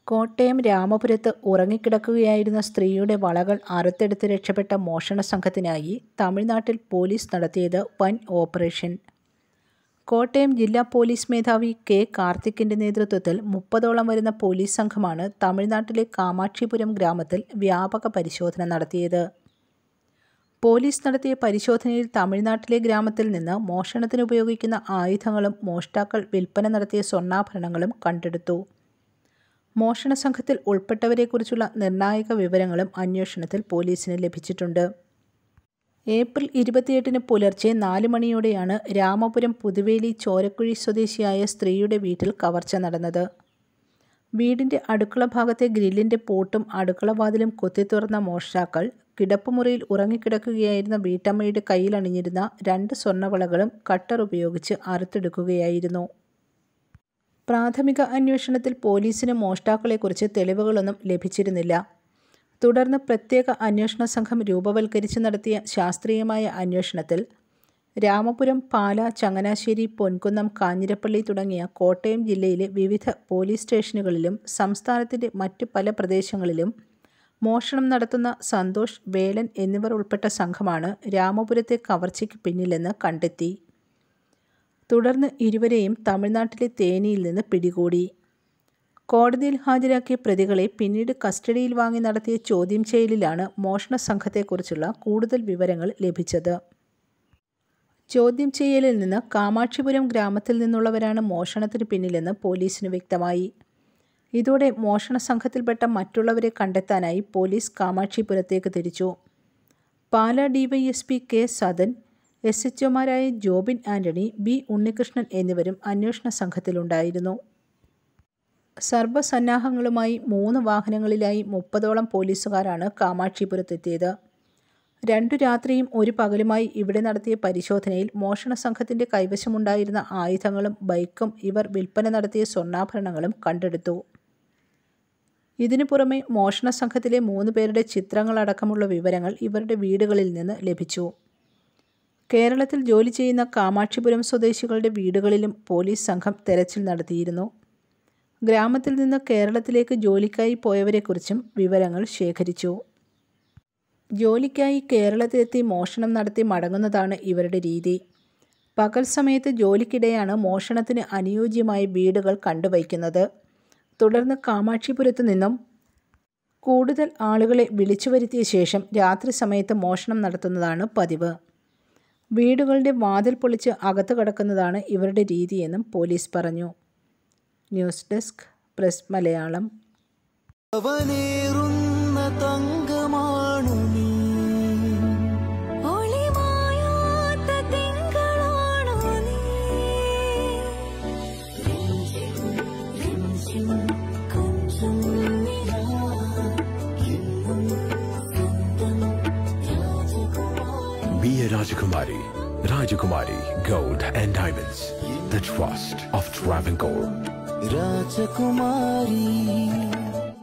കോട്ടയം രാമപുരത്ത് ഉറങ്ങിക്കിടക്കുകയായിരുന്ന സ്ത്രീയുടെ വളകൾ അറുത്തെടുത്ത് രക്ഷപ്പെട്ട മോഷണ സംഘത്തിനായി തമിഴ്നാട്ടിൽ പോലീസ് നടത്തിയത് വൻ ഓപ്പറേഷൻ. കോട്ടയം ജില്ലാ പോലീസ് മേധാവി കെ. കാർത്തിക്കിൻ്റെ നേതൃത്വത്തിൽ 30ഓളം വരുന്ന പോലീസ് സംഘമാണ് തമിഴ്നാട്ടിലെ കാമാക്ഷിപുരം ഗ്രാമത്തിൽ വ്യാപക പരിശോധന നടത്തിയത്. പോലീസ് നടത്തിയ പരിശോധനയിൽ തമിഴ്നാട്ടിലെ ഗ്രാമത്തിൽ നിന്ന് മോഷണത്തിനുപയോഗിക്കുന്ന ആയുധങ്ങളും മോഷ്ടാക്കൾ വിൽപ്പന നടത്തിയ സ്വർണ്ണാഭരണങ്ങളും കണ്ടെടുത്തു. മോഷണ സംഘത്തിൽ ഉൾപ്പെട്ടവരെക്കുറിച്ചുള്ള നിർണായക വിവരങ്ങളും അന്വേഷണത്തിൽ പോലീസിന് ലഭിച്ചിട്ടുണ്ട്. ഏപ്രിൽ 28 പുലർച്ചെ 4 മണിയോടെയാണ് രാമപുരം പുതുവേലി ചോരക്കുഴി സ്വദേശിയായ സ്ത്രീയുടെ വീട്ടിൽ കവർച്ച നടന്നത്. വീടിൻ്റെ അടുക്കള ഭാഗത്തെ ഗ്രില്ലിൻ്റെ പൂട്ടും അടുക്കളവാതിലും കുത്തിത്തുറന്ന മോഷ്ടാക്കൾ കിടപ്പുമുറിയിൽ ഉറങ്ങിക്കിടക്കുകയായിരുന്ന വീട്ടമ്മയുടെ കയ്യിലണിഞ്ഞിരുന്ന 2 സ്വർണ്ണവളകളും കട്ടർ ഉപയോഗിച്ച് അറുത്തെടുക്കുകയായിരുന്നു. പ്രാഥമിക അന്വേഷണത്തിൽ പോലീസിന് മോഷ്ടാക്കളെക്കുറിച്ച് തെളിവുകളൊന്നും ലഭിച്ചിരുന്നില്ല. തുടർന്ന് പ്രത്യേക അന്വേഷണ സംഘം രൂപവൽക്കരിച്ച് നടത്തിയ ശാസ്ത്രീയമായ അന്വേഷണത്തിൽ രാമപുരം, പാല, ചങ്ങനാശ്ശേരി, പൊൻകുന്നം, കാഞ്ഞിരപ്പള്ളി തുടങ്ങിയ കോട്ടയം ജില്ലയിലെ വിവിധ പോലീസ് സ്റ്റേഷനുകളിലും സംസ്ഥാനത്തിൻ്റെ മറ്റ് പല പ്രദേശങ്ങളിലും മോഷണം നടത്തുന്ന സന്തോഷ്, വേലൻ എന്നിവർ ഉൾപ്പെട്ട സംഘമാണ് രാമപുരത്തെ കവർച്ചയ്ക്ക് പിന്നിലെന്ന് കണ്ടെത്തി. തുടർന്ന് ഇരുവരെയും തമിഴ്നാട്ടിലെ തേനിയിൽ നിന്ന് പിടികൂടി. കോടതിയിൽ ഹാജരാക്കിയ പ്രതികളെ പിന്നീട് കസ്റ്റഡിയിൽ വാങ്ങി നടത്തിയ ചോദ്യം ചെയ്യലിലാണ് മോഷണ സംഘത്തെക്കുറിച്ചുള്ള കൂടുതൽ വിവരങ്ങൾ ലഭിച്ചത്. ചോദ്യം ചെയ്യലിൽ നിന്ന് കാമാക്ഷിപുരം ഗ്രാമത്തിൽ നിന്നുള്ളവരാണ് മോഷണത്തിന് പിന്നിലെന്ന് പോലീസിന് വ്യക്തമായി. ഇതോടെ മോഷണ സംഘത്തിൽപ്പെട്ട മറ്റുള്ളവരെ കണ്ടെത്താനായി പോലീസ് കാമാക്ഷിപുരത്തേക്ക് തിരിച്ചു. Pala DYSP K. സദൻ, SHOമാരായ ജോബിൻ ആന്റണി, ബി. ഉണ്ണികൃഷ്ണൻ എന്നിവരും അന്വേഷണ സംഘത്തിലുണ്ടായിരുന്നു. സർവ്വസന്നാഹങ്ങളുമായി 3 വാഹനങ്ങളിലായി 30ഓളം പോലീസുകാരാണ് കാമാക്ഷിപുരത്തെത്തിയത്. 2 രാത്രിയും 1 പകലുമായി ഇവിടെ നടത്തിയ പരിശോധനയിൽ മോഷണ സംഘത്തിൻ്റെ കൈവശമുണ്ടായിരുന്ന ആയുധങ്ങളും ബൈക്കും ഇവർ വിൽപ്പന നടത്തിയ സ്വർണ്ണാഭരണങ്ങളും കണ്ടെടുത്തു. ഇതിനു പുറമെ മോഷണ സംഘത്തിലെ 3 പേരുടെ ചിത്രങ്ങളടക്കമുള്ള വിവരങ്ങൾ ഇവരുടെ വീടുകളിൽ നിന്ന് ലഭിച്ചു. കേരളത്തിൽ ജോലി ചെയ്യുന്ന കാമാക്ഷിപുരം സ്വദേശികളുടെ വീടുകളിലും പോലീസ് സംഘം തെരച്ചിൽ നടത്തിയിരുന്നു. ഗ്രാമത്തിൽ നിന്ന് കേരളത്തിലേക്ക് ജോലിക്കായി പോയവരെക്കുറിച്ചും വിവരങ്ങൾ ശേഖരിച്ചു. ജോലിക്കായി കേരളത്തിലെത്തി മോഷണം നടത്തി മടങ്ങുന്നതാണ് ഇവരുടെ രീതി. പകൽ സമയത്ത് ജോലിക്കിടെയാണ് മോഷണത്തിന് അനുയോജ്യമായ വീടുകൾ കണ്ടുവയ്ക്കുന്നത്. തുടർന്ന് കാമാക്ഷിപുരത്തു നിന്നും കൂടുതൽ ആളുകളെ വിളിച്ചു വരുത്തിയ ശേഷം രാത്രി സമയത്ത് മോഷണം നടത്തുന്നതാണ് പതിവ്. വീടുകളുടെ വാതിൽ പൊളിച്ച് അകത്ത് കടക്കുന്നതാണ് ഇവരുടെ രീതിയെന്നും പോലീസ് പറഞ്ഞു. News desk, press Malayalam. Be a Rajakumari. Rajakumari Gold and Diamonds. The trust of Travancore. Rajakumari.